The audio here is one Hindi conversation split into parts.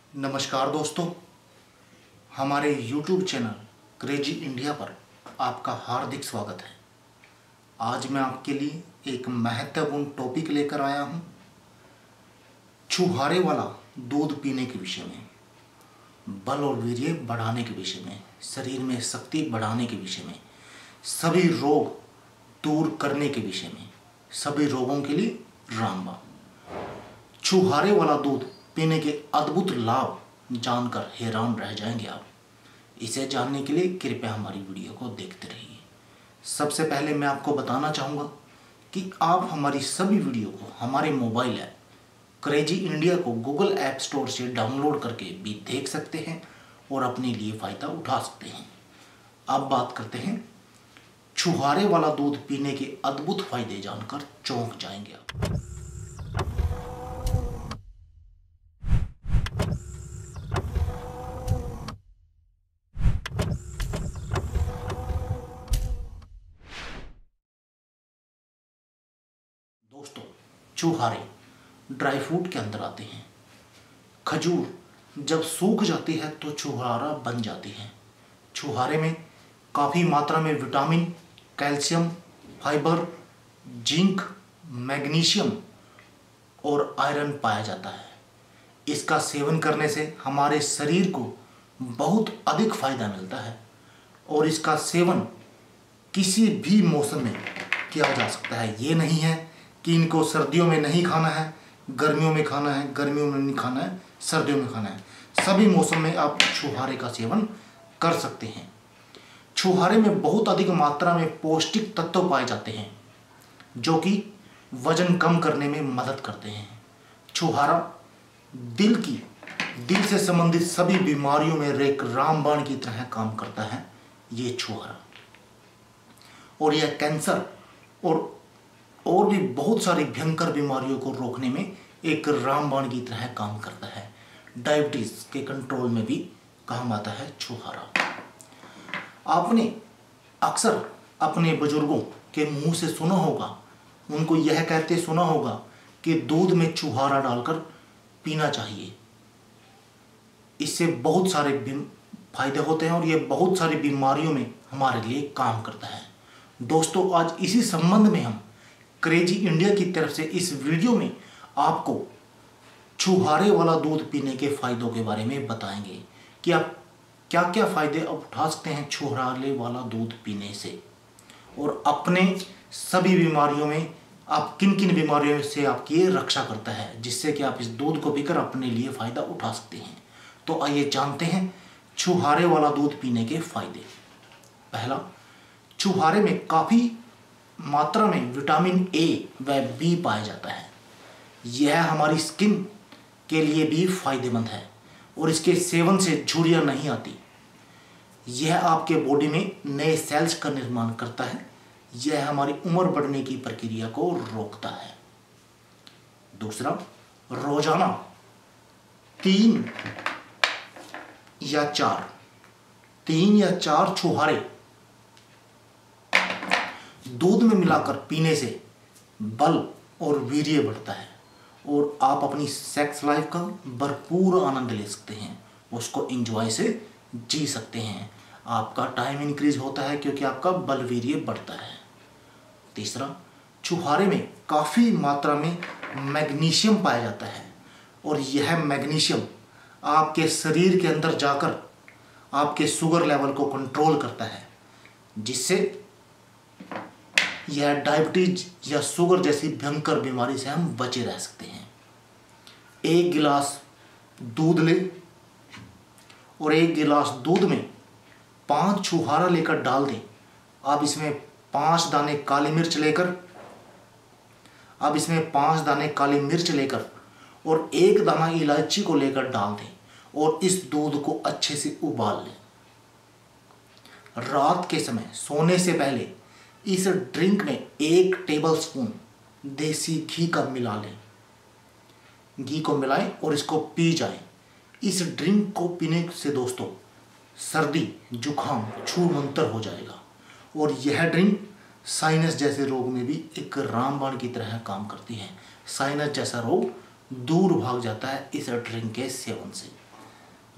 नमस्कार दोस्तों, हमारे YouTube चैनल क्रेजी इंडिया पर आपका हार्दिक स्वागत है। आज मैं आपके लिए एक महत्वपूर्ण टॉपिक लेकर आया हूं, छुहारे वाला दूध पीने के विषय में, बल और वीर्य बढ़ाने के विषय में, शरीर में शक्ति बढ़ाने के विषय में, सभी रोग दूर करने के विषय में, सभी रोगों के लिए रामबाण। छुहारे वाला दूध पीने के अद्भुत लाभ जानकर हैरान रह जाएंगे आप। इसे जानने के लिए कृपया हमारी वीडियो को देखते रहिए। सबसे पहले मैं आपको बताना चाहूँगा कि आप हमारी सभी वीडियो को हमारे मोबाइल ऐप क्रेजी इंडिया को गूगल ऐप स्टोर से डाउनलोड करके भी देख सकते हैं और अपने लिए फ़ायदा उठा सकते हैं। अब बात करते हैं, छुहारे वाला दूध पीने के अद्भुत फायदे जानकर चौंक जाएंगे आप। दोस्तों, छुहारे ड्राई फ्रूट के अंदर आते हैं। खजूर जब सूख जाती है तो छुहारा बन जाती है। छुहारे में काफ़ी मात्रा में vitamin, calcium, fibre, zinc, magnesium और आयरन पाया जाता है। इसका सेवन करने से हमारे शरीर को बहुत अधिक फायदा मिलता है और इसका सेवन किसी भी मौसम में किया जा सकता है। ये नहीं है कि इनको सर्दियों में नहीं खाना है, गर्मियों में खाना है, गर्मियों में नहीं खाना है, सर्दियों में खाना है। सभी मौसम में आप छुहारे का सेवन कर सकते हैं। छुहारे में बहुत अधिक मात्रा में पौष्टिक तत्व पाए जाते हैं जो कि वजन कम करने में मदद करते हैं। छुहारा दिल से संबंधित सभी बीमारियों में एक रामबाण की तरह काम करता है ये छुहारा, और यह कैंसर और भी बहुत सारी भयंकर बीमारियों को रोकने में एक रामबाण की तरह काम करता है। डायबिटीज के कंट्रोल में भी काम आता है छुहारा। आपने अक्सर अपने बुजुर्गों के मुंह से सुना होगा, उनको यह कहते सुना होगा कि दूध में छुहारा डालकर पीना चाहिए। इससे बहुत सारे फायदे होते हैं और ये बहुत सारी बीमारियों में हमारे लिए काम करता है। दोस्तों, आज इसी संबंध में हम क्रेजी इंडिया की तरफ से इस वीडियो में आपको छुहारे वाला दूध पीने के फायदों के बारे में बताएंगे कि आप क्या क्या फायदे आप उठा सकते हैं छुहारे वाला दूध पीने से, और अपने सभी बीमारियों में आप किन किन बीमारियों से आपकी ये रक्षा करता है, जिससे कि आप इस दूध को पीकर अपने लिए फ़ायदा उठा सकते हैं। तो आइए जानते हैं छुहारे वाला दूध पीने के फायदे। पहला, छुहारे में काफ़ी मात्रा में विटामिन ए व बी पाया जाता है। यह हमारी स्किन के लिए भी फायदेमंद है और इसके सेवन से झुर्रियाँ नहीं आती। यह आपके बॉडी में नए सेल्स का निर्माण करता है। यह हमारी उम्र बढ़ने की प्रक्रिया को रोकता है। दूसरा, रोजाना 3 या 4 छुहारे दूध में मिलाकर पीने से बल और वीर्य बढ़ता है और आप अपनी सेक्स लाइफ का भरपूर आनंद ले सकते हैं, उसको एंजॉय से जी सकते हैं। आपका टाइम इंक्रीज होता है क्योंकि आपका बल वीर्य बढ़ता है। तीसरा, छुहारे में काफ़ी मात्रा में मैग्नीशियम पाया जाता है और यह मैग्नीशियम आपके शरीर के अंदर जाकर आपके शुगर लेवल को कंट्रोल करता है, जिससे यह डायबिटीज या शुगर जैसी भयंकर बीमारी से हम बचे रह सकते हैं। 1 गिलास दूध लें और 1 गिलास दूध में 5 छुहारा लेकर डाल दें। अब इसमें 5 दाने काली मिर्च लेकर और 1 दाना इलायची को लेकर डाल दें और इस दूध को अच्छे से उबाल लें। रात के समय सोने से पहले इस ड्रिंक में 1 टेबलस्पून देसी घी का मिला लें। घी को मिलाएं और इसको पी जाएं। इस ड्रिंक को पीने से दोस्तों सर्दी, जुखाम छूमंतर हो जाएगा और यह ड्रिंक साइनस जैसे रोग में भी एक रामबाण की तरह काम करती है। साइनस जैसा रोग दूर भाग जाता है इस ड्रिंक के सेवन से।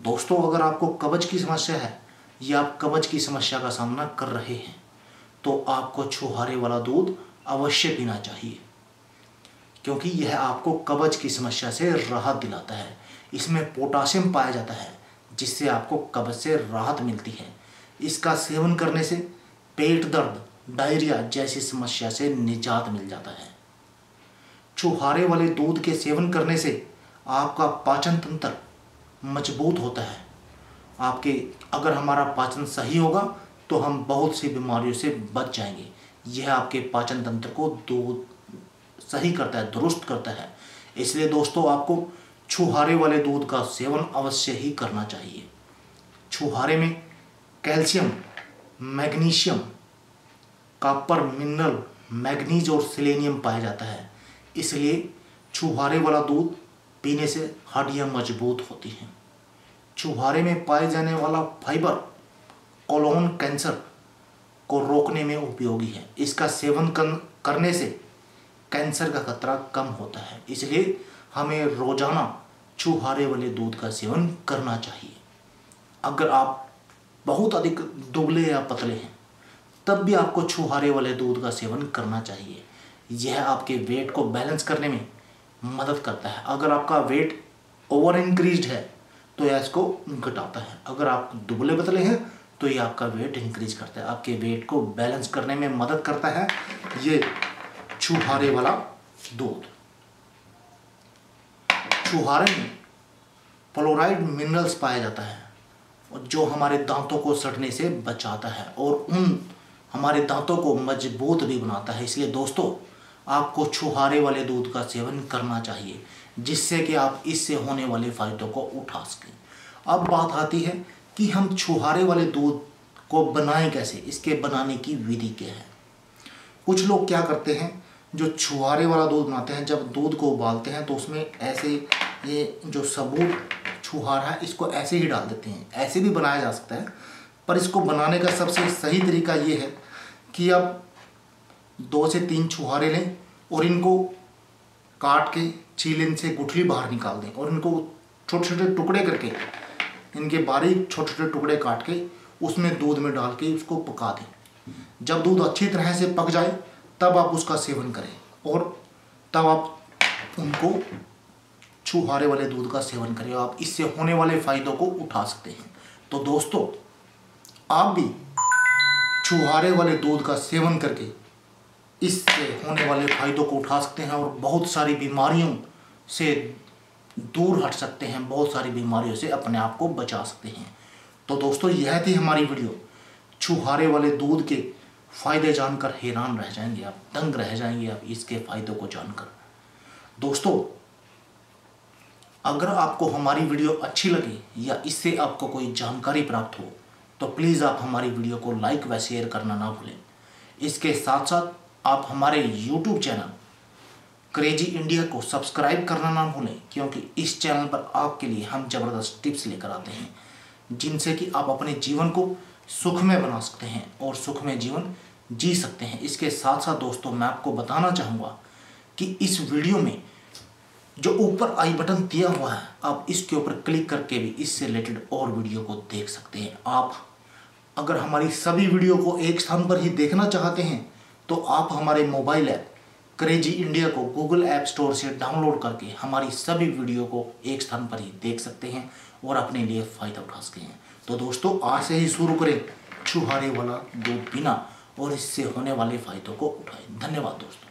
दोस्तों, अगर आपको कब्ज की समस्या है या आप कब्ज की समस्या का सामना कर रहे हैं तो आपको छुहारे वाला दूध अवश्य पीना चाहिए, क्योंकि यह आपको कब्ज की समस्या से राहत दिलाता है। इसमें पोटासियम पाया जाता है जिससे आपको कब्ज से राहत मिलती है। इसका सेवन करने से पेट दर्द, डायरिया जैसी समस्या से निजात मिल जाता है। छुहारे वाले दूध के सेवन करने से आपका पाचन तंत्र मजबूत होता है। अगर हमारा पाचन सही होगा तो हम बहुत सी बीमारियों से बच जाएंगे। यह आपके पाचन तंत्र को दूध सही करता है, दुरुस्त करता है। इसलिए दोस्तों, आपको छुहारे वाले दूध का सेवन अवश्य ही करना चाहिए। छुहारे में calcium, magnesium, copper, mineral, manganese और सेलेनियम पाया जाता है। इसलिए छुहारे वाला दूध पीने से हड्डियां मजबूत होती हैं। छुहारे में पाए जाने वाला फाइबर कोलोन कैंसर को रोकने में उपयोगी है। इसका सेवन करने से कैंसर का खतरा कम होता है। इसलिए हमें रोजाना छुहारे वाले दूध का सेवन करना चाहिए। अगर आप बहुत अधिक दुबले या पतले हैं तब भी आपको छुहारे वाले दूध का सेवन करना चाहिए। यह आपके वेट को बैलेंस करने में मदद करता है। अगर आपका वेट ओवर इंक्रीज्ड है तो यह इसको घटाता है। अगर आप दुबले पतले हैं तो ये आपका वेट इंक्रीज करता है, आपके वेट को बैलेंस करने में मदद करता है ये छुहारे वाला दूध। छुहारे में फ्लोराइड मिनरल्स पाया जाता है जो हमारे दांतों को सड़ने से बचाता है और हमारे दांतों को मजबूत भी बनाता है। इसलिए दोस्तों, आपको छुहारे वाले दूध का सेवन करना चाहिए जिससे कि आप इससे होने वाले फायदों को उठा सकें। अब बात आती है कि हम छुहारे वाले दूध को बनाएं कैसे, इसके बनाने की विधि क्या है। कुछ लोग क्या करते हैं, जो छुहारे वाला दूध बनाते हैं, जब दूध को उबालते हैं तो उसमें ऐसे ये जो सबूत छुहारा है इसको ऐसे ही डाल देते हैं। ऐसे भी बनाया जा सकता है, पर इसको बनाने का सबसे सही तरीका ये है कि आप 2 से 3 छुहारे लें और इनको काट के छीलन से गुठली बाहर निकाल दें और इनको छोटे छोटे टुकड़े करके, इनके बारीक छोटे छोटे टुकड़े काट के उसमें दूध में डाल के उसको पका दें। जब दूध अच्छी तरह से पक जाए तब आप उसका सेवन करें और तब आप उनको छुहारे वाले दूध का सेवन करें। आप इससे होने वाले फायदों को उठा सकते हैं। तो दोस्तों, आप भी छुहारे वाले दूध का सेवन करके इससे होने वाले फायदों को उठा सकते हैं और बहुत सारी बीमारियों से दूर हट सकते हैं, बहुत सारी बीमारियों से अपने आप को बचा सकते हैं। तो दोस्तों, यह थी हमारी वीडियो। छुहारे वाले दूध के फायदे जानकर हैरान रह जाएंगे आप, दंग रह जाएंगे आप इसके फायदों को जानकर। दोस्तों, अगर आपको हमारी वीडियो अच्छी लगे या इससे आपको कोई जानकारी प्राप्त हो तो प्लीज़ आप हमारी वीडियो को लाइक व शेयर करना ना भूलें। इसके साथ साथ आप हमारे YouTube चैनल क्रेजी इंडिया को सब्सक्राइब करना ना भूलें, क्योंकि इस चैनल पर आपके लिए हम ज़बरदस्त टिप्स लेकर आते हैं जिनसे कि आप अपने जीवन को सुखमय बना सकते हैं और सुखमय जीवन जी सकते हैं। इसके साथ साथ दोस्तों, मैं आपको बताना चाहूँगा कि इस वीडियो में जो ऊपर आई बटन दिया हुआ है, आप इसके ऊपर क्लिक करके भी इससे रिलेटेड और वीडियो को देख सकते हैं। आप अगर हमारी सभी वीडियो को एक स्थान पर ही देखना चाहते हैं तो आप हमारे मोबाइल ऐप क्रेजी इंडिया को गूगल ऐप स्टोर से डाउनलोड करके हमारी सभी वीडियो को एक स्थान पर ही देख सकते हैं और अपने लिए फ़ायदा उठा सकते हैं। तो दोस्तों, आज से ही शुरू करें छुहारे वाला दूध पीना और इससे होने वाले फ़ायदों को उठाएं। धन्यवाद दोस्तों।